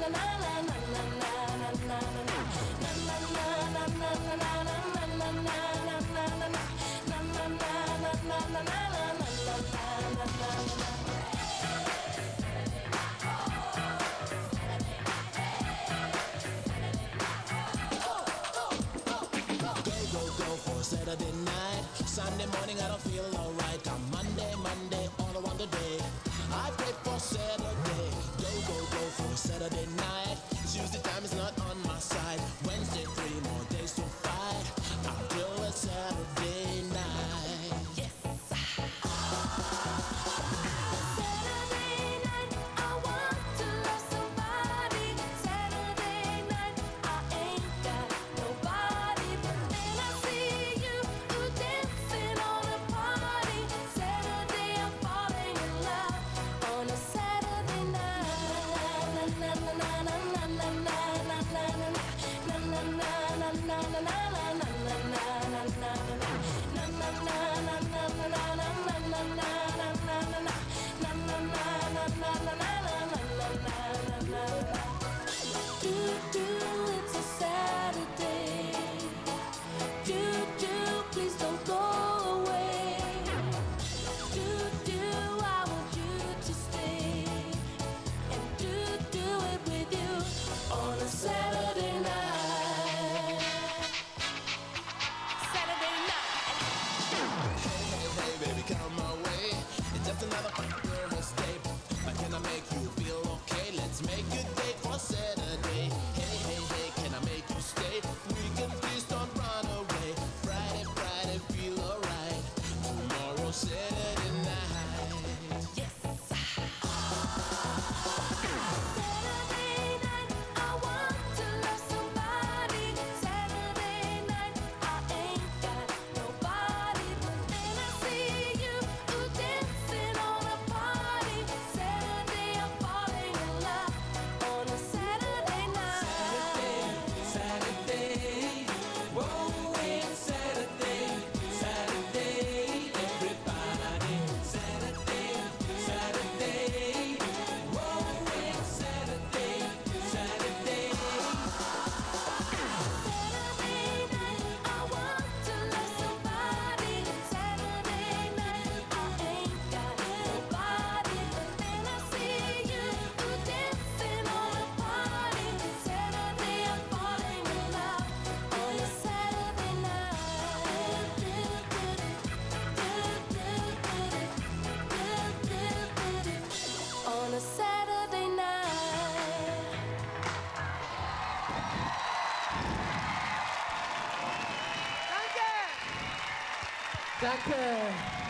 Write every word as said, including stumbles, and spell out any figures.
Saturday night, Sunday morning I don't feel alright. On Monday, Monday, all around the day I pray for Saturday. Go, go, go for Saturday night. Tuesday time is not on my side. Wednesday, three more days to fight. I'll do it Saturday night. Yes. Another Christmas day, but can I make you feel okay? Let's make a date for Saturday. Hey, hey, hey, can I make you stay? Weekend, please don't run away. Friday, Friday, feel alright. Tomorrow, Saturday night. Yes. On a Saturday night. Danke! Danke!